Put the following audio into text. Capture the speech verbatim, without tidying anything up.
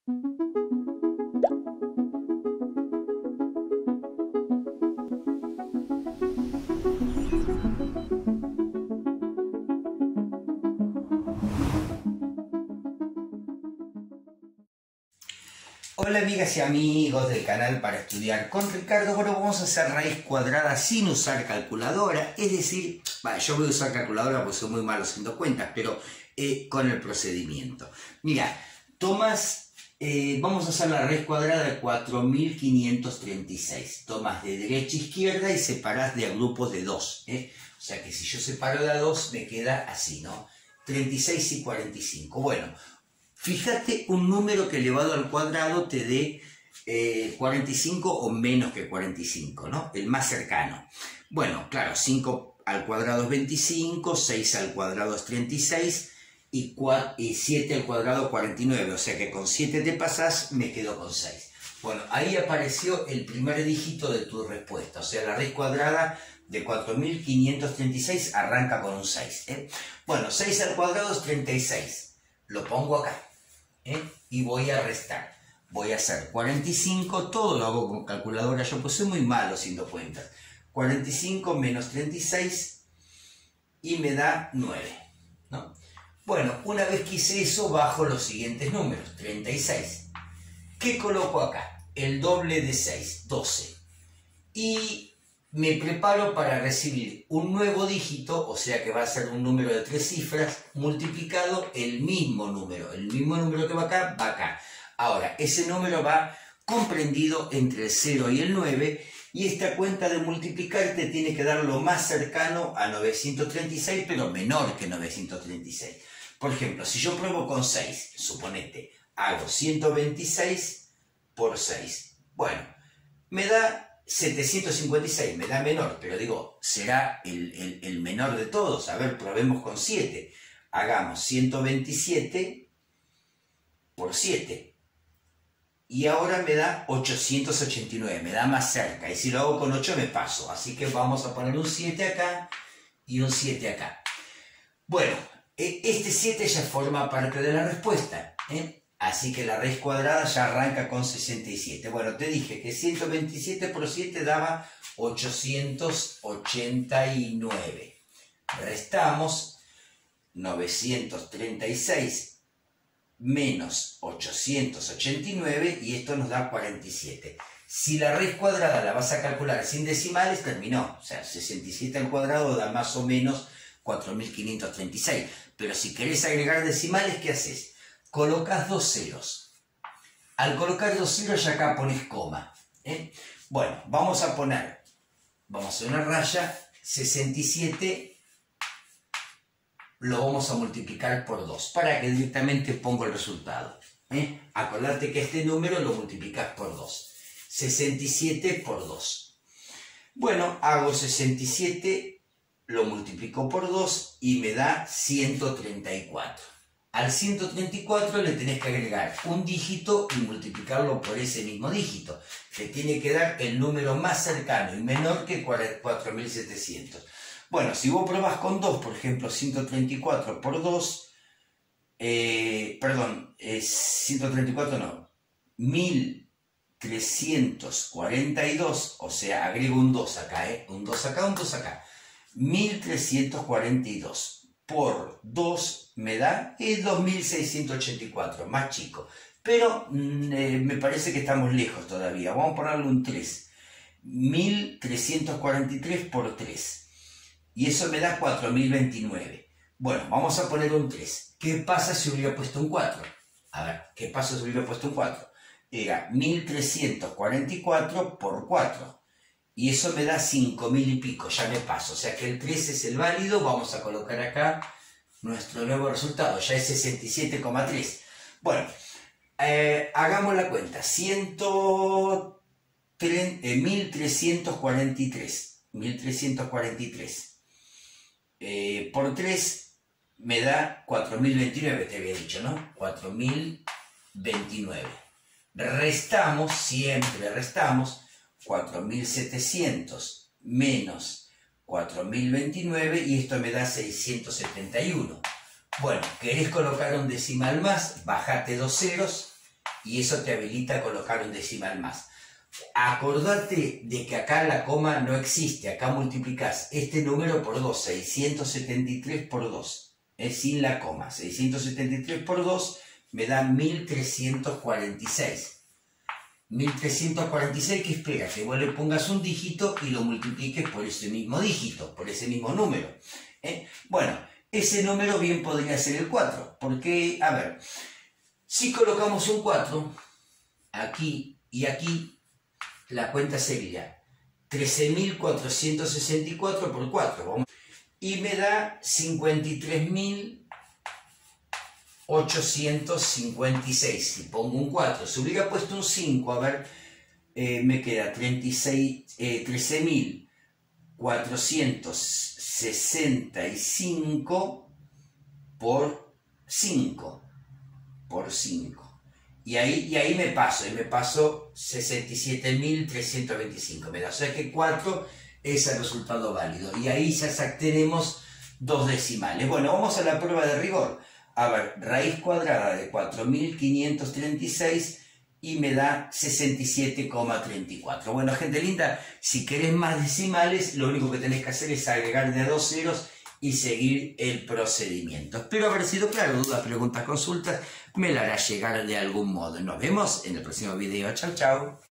Hola amigas y amigos del canal Para Estudiar con Ricardo. Bueno, vamos a hacer raíz cuadrada sin usar calculadora, es decir, bah, yo voy a usar calculadora porque soy muy malo haciendo cuentas, pero eh, con el procedimiento. Mira, tomas, eh, vamos a hacer la raíz cuadrada de cuatro mil quinientos treinta y seis. Tomas de derecha a izquierda y separás de a grupos de dos. ¿eh? O sea que si yo separo de a dos me queda así, ¿no? treinta y seis y cuarenta y cinco. Bueno, fíjate un número que elevado al cuadrado te dé eh, cuarenta y cinco o menos que cuarenta y cinco, ¿no? El más cercano. Bueno, claro, cinco al cuadrado es veinticinco, seis al cuadrado es treinta y seis y, y siete al cuadrado cuarenta y nueve. O sea que con siete te pasás, me quedo con seis. Bueno, ahí apareció el primer dígito de tu respuesta. O sea, la raíz cuadrada de cuatro mil quinientos treinta y seis arranca con un seis. ¿eh? Bueno, seis al cuadrado es treinta y seis. Lo pongo acá. ¿Eh? Y voy a restar. Voy a hacer cuarenta y cinco, todo lo hago con calculadora, yo pues soy muy malo haciendo cuentas. cuarenta y cinco menos treinta y seis y me da nueve. ¿no? Bueno, una vez que hice eso, bajo los siguientes números. treinta y seis. ¿Qué coloco acá? El doble de seis, doce. Y me preparo para recibir un nuevo dígito, o sea que va a ser un número de tres cifras, multiplicado el mismo número. El mismo número que va acá, va acá. Ahora, ese número va comprendido entre el cero y el nueve, y esta cuenta de multiplicar te tiene que dar lo más cercano a novecientos treinta y seis, pero menor que novecientos treinta y seis. Por ejemplo, si yo pruebo con seis, suponete, hago ciento veintiséis por seis. Bueno, me da setecientos cincuenta y seis, me da menor, pero digo, será el, el, el menor de todos. A ver, probemos con siete. Hagamos ciento veintisiete por siete. Y ahora me da ochocientos ochenta y nueve, me da más cerca. Y si lo hago con ocho me paso. Así que vamos a poner un siete acá y un siete acá. Bueno, este siete ya forma parte de la respuesta, ¿eh? Así que la raíz cuadrada ya arranca con sesenta y siete. Bueno, te dije que ciento veintisiete por siete daba ochocientos ochenta y nueve. Restamos novecientos treinta y seis menos ochocientos ochenta y nueve y esto nos da cuarenta y siete. Si la raíz cuadrada la vas a calcular sin decimales, terminó. O sea, sesenta y siete al cuadrado da más o menos cuatro mil quinientos treinta y seis. Pero si querés agregar decimales, ¿qué haces? Colocas dos ceros. Al colocar dos ceros ya acá pones coma. ¿eh? Bueno, vamos a poner, vamos a hacer una raya, sesenta y siete lo vamos a multiplicar por dos, para que directamente pongo el resultado. ¿eh? Acordate que este número lo multiplicas por dos. sesenta y siete por dos. Bueno, hago sesenta y siete, lo multiplico por dos y me da ciento treinta y cuatro. Al ciento treinta y cuatro le tenés que agregar un dígito y multiplicarlo por ese mismo dígito. Te tiene que dar el número más cercano y menor que cuatro mil setecientos. Bueno, si vos probás con dos, por ejemplo, ciento treinta y cuatro por dos, eh, perdón, eh, ciento treinta y cuatro no, mil trescientos cuarenta y dos, o sea, agrego un dos acá, ¿eh? Un dos acá, un dos acá. mil trescientos cuarenta y dos. Por dos me da es dos mil seiscientos ochenta y cuatro, más chico. Pero eh, me parece que estamos lejos todavía. Vamos a ponerle un tres. mil trescientos cuarenta y tres por tres. Y eso me da cuatro mil veintinueve. Bueno, vamos a poner un tres. ¿Qué pasa si hubiera puesto un cuatro? A ver, ¿qué pasa si hubiera puesto un cuatro? Era mil trescientos cuarenta y cuatro por cuatro. Y eso me da cinco mil y pico, ya me paso. O sea que el tres es el válido. Vamos a colocar acá nuestro nuevo resultado. Ya es sesenta y siete coma tres. Bueno, eh, hagamos la cuenta. mil trescientos cuarenta y tres. mil trescientos cuarenta y tres. Eh, por tres me da cuatro mil veintinueve, te había dicho, ¿no? cuatro mil veintinueve. Restamos, siempre restamos. cuatro mil setecientos menos cuatro mil veintinueve y esto me da seiscientos setenta y uno. Bueno, ¿querés colocar un decimal más? Bajate dos ceros y eso te habilita a colocar un decimal más. Acordate de que acá la coma no existe, acá multiplicás este número por dos, seiscientos setenta y tres por dos, es sin la coma, seiscientos setenta y tres por dos me da mil trescientos cuarenta y seis. mil trescientos cuarenta y seis, que espera que vos le pongas un dígito y lo multipliques por ese mismo dígito, por ese mismo número. ¿eh? Bueno, ese número bien podría ser el cuatro, porque, a ver, si colocamos un cuatro aquí y aquí, la cuenta sería trece mil cuatrocientos sesenta y cuatro por cuatro, y me da cincuenta y tres mil ochocientos cincuenta y seis. Si pongo un cuatro, si hubiera puesto un cinco, a ver, eh, me queda trece mil cuatrocientos sesenta y cinco por cinco, por cinco. Y ahí, y ahí me paso, y me paso sesenta y siete mil trescientos veinticinco. Me da, o sea que cuatro es el resultado válido. Y ahí ya tenemos dos decimales. Bueno, vamos a la prueba de rigor. A ver, raíz cuadrada de cuatro mil quinientos treinta y seis y me da sesenta y siete coma treinta y cuatro. Bueno, gente linda, si querés más decimales, lo único que tenés que hacer es agregar de a dos ceros y seguir el procedimiento. Espero haber sido claro. Dudas, preguntas, consultas, me la hará llegar de algún modo. Nos vemos en el próximo video. Chau, chau.